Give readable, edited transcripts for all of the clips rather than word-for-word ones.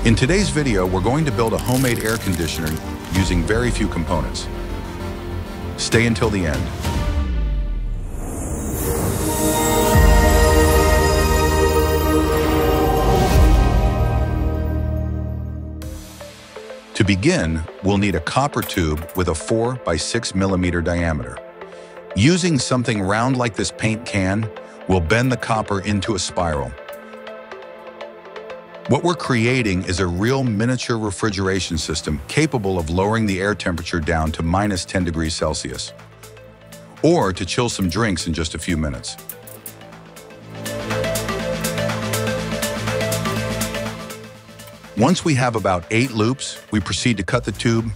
In today's video, we're going to build a homemade air conditioner using very few components. Stay until the end. To begin, we'll need a copper tube with a 4 by 6 millimeter diameter. Using something round like this paint can, we'll bend the copper into a spiral. What we're creating is a real miniature refrigeration system capable of lowering the air temperature down to minus 10 degrees Celsius, or to chill some drinks in just a few minutes. Once we have about 8 loops, we proceed to cut the tube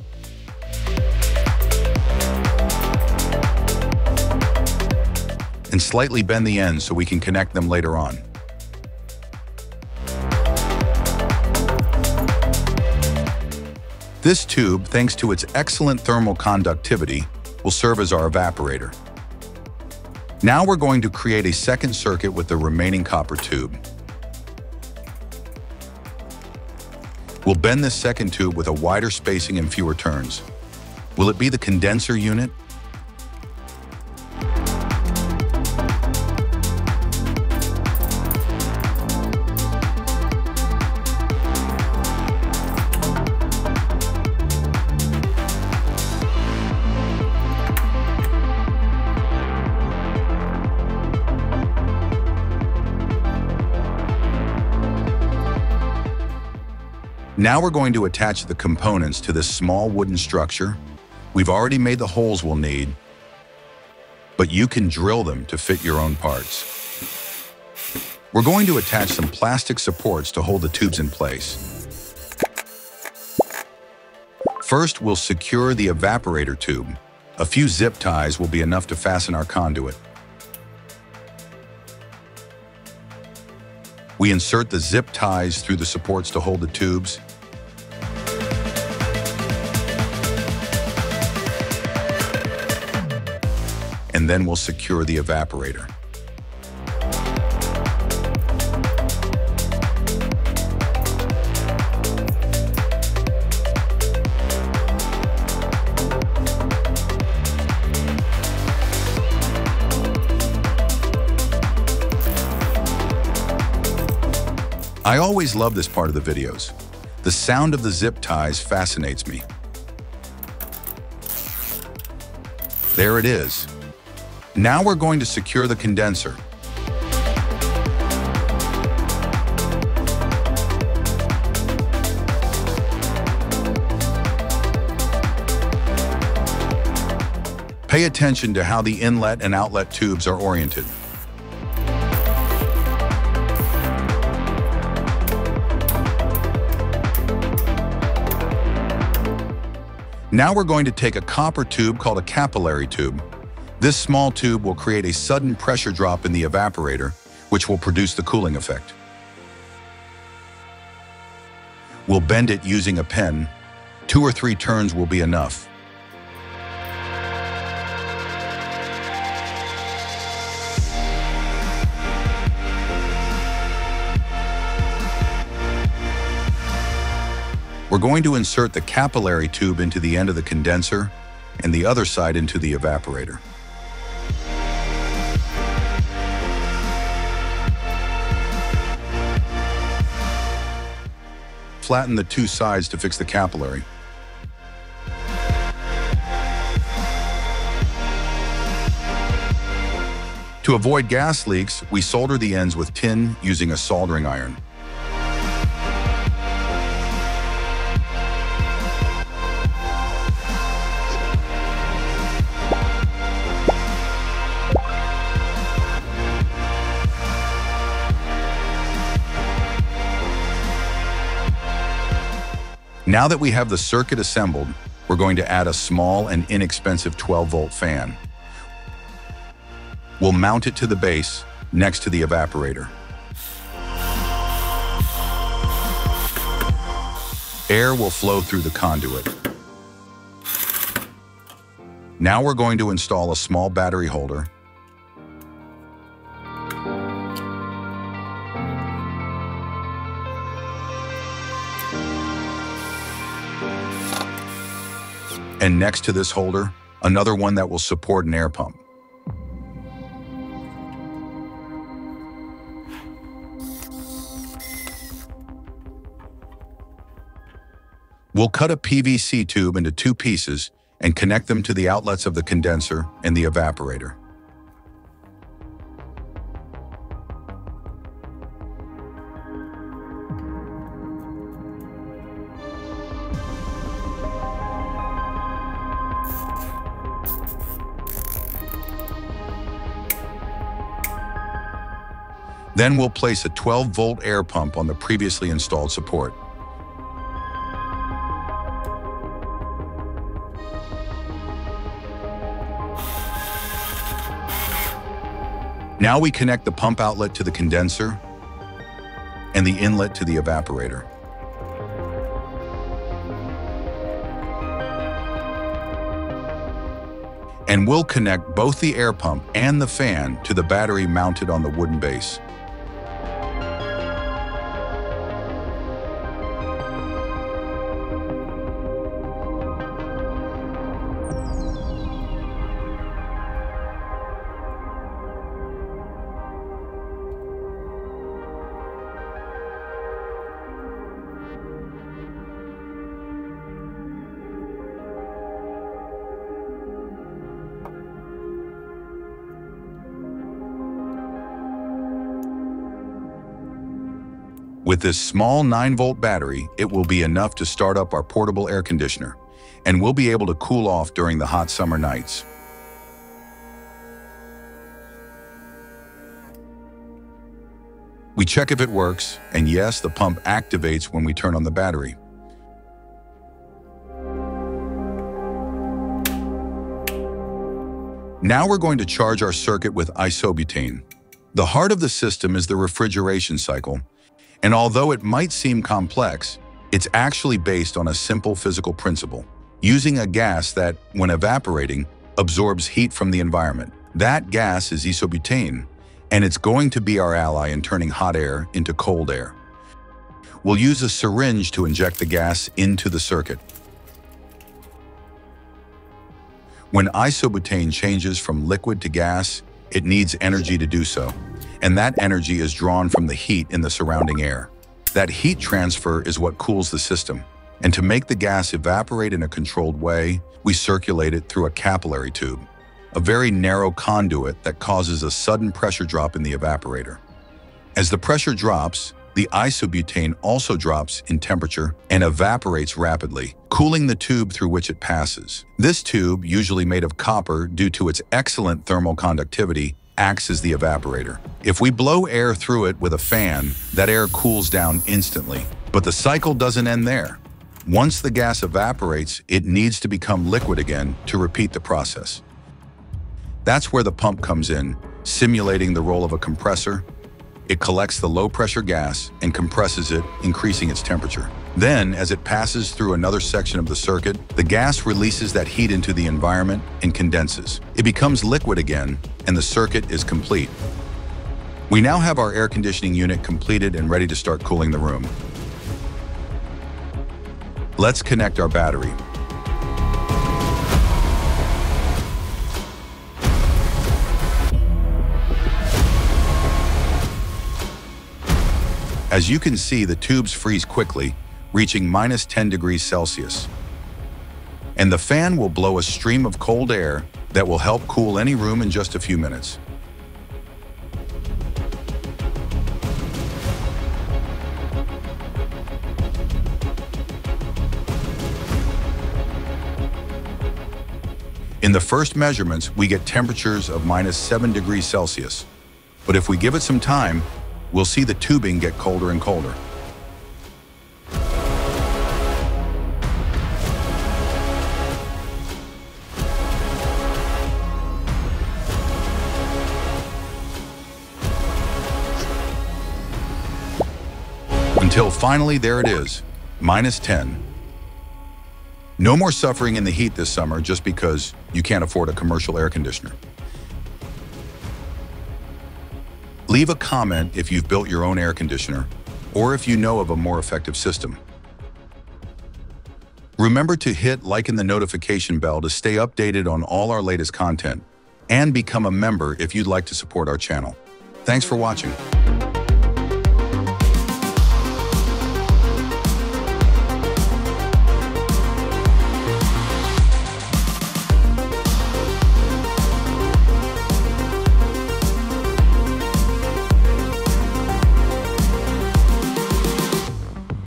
and slightly bend the ends so we can connect them later on. This tube, thanks to its excellent thermal conductivity, will serve as our evaporator. Now we're going to create a second circuit with the remaining copper tube. We'll bend this second tube with a wider spacing and fewer turns. Will it be the condenser unit? Now we're going to attach the components to this small wooden structure. We've already made the holes we'll need, but you can drill them to fit your own parts. We're going to attach some plastic supports to hold the tubes in place. First, we'll secure the evaporator tube. A few zip ties will be enough to fasten our conduit. We insert the zip ties through the supports to hold the tubes. And then we'll secure the evaporator. I always love this part of the videos. The sound of the zip ties fascinates me. There it is. Now we're going to secure the condenser. Pay attention to how the inlet and outlet tubes are oriented. Now we're going to take a copper tube called a capillary tube. This small tube will create a sudden pressure drop in the evaporator, which will produce the cooling effect. We'll bend it using a pen. 2 or 3 turns will be enough. We're going to insert the capillary tube into the end of the condenser and the other side into the evaporator. Flatten the 2 sides to fix the capillary. To avoid gas leaks, we solder the ends with tin using a soldering iron. Now that we have the circuit assembled, we're going to add a small and inexpensive 12-volt fan. We'll mount it to the base next to the evaporator. Air will flow through the conduit. Now we're going to install a small battery holder. And next to this holder, another one that will support an air pump. We'll cut a PVC tube into 2 pieces and connect them to the outlets of the condenser and the evaporator. Then we'll place a 12-volt air pump on the previously installed support. Now we connect the pump outlet to the condenser and the inlet to the evaporator. And we'll connect both the air pump and the fan to the battery mounted on the wooden base. With this small 9-volt battery, it will be enough to start up our portable air conditioner, and we'll be able to cool off during the hot summer nights. We check if it works, and yes, the pump activates when we turn on the battery. Now we're going to charge our circuit with isobutane. The heart of the system is the refrigeration cycle, and although it might seem complex, it's actually based on a simple physical principle, using a gas that, when evaporating, absorbs heat from the environment. That gas is isobutane, and it's going to be our ally in turning hot air into cold air. We'll use a syringe to inject the gas into the circuit. When isobutane changes from liquid to gas, it needs energy to do so, and that energy is drawn from the heat in the surrounding air. That heat transfer is what cools the system, and to make the gas evaporate in a controlled way, we circulate it through a capillary tube, a very narrow conduit that causes a sudden pressure drop in the evaporator. As the pressure drops, the isobutane also drops in temperature and evaporates rapidly, cooling the tube through which it passes. This tube, usually made of copper due to its excellent thermal conductivity, acts as the evaporator. If we blow air through it with a fan, that air cools down instantly. But the cycle doesn't end there. Once the gas evaporates, it needs to become liquid again to repeat the process. That's where the pump comes in, simulating the role of a compressor. It collects the low-pressure gas and compresses it, increasing its temperature. Then, as it passes through another section of the circuit, the gas releases that heat into the environment and condenses. It becomes liquid again, and the circuit is complete. We now have our air conditioning unit completed and ready to start cooling the room. Let's connect our battery. As you can see, the tubes freeze quickly, reaching -10 degrees Celsius. And the fan will blow a stream of cold air that will help cool any room in just a few minutes. In the first measurements, we get temperatures of -7 degrees Celsius. But if we give it some time, we'll see the tubing get colder and colder. Until finally, there it is, -10. No more suffering in the heat this summer just because you can't afford a commercial air conditioner. Leave a comment if you've built your own air conditioner, or if you know of a more effective system. Remember to hit like and the notification bell to stay updated on all our latest content, and become a member if you'd like to support our channel. Thanks for watching.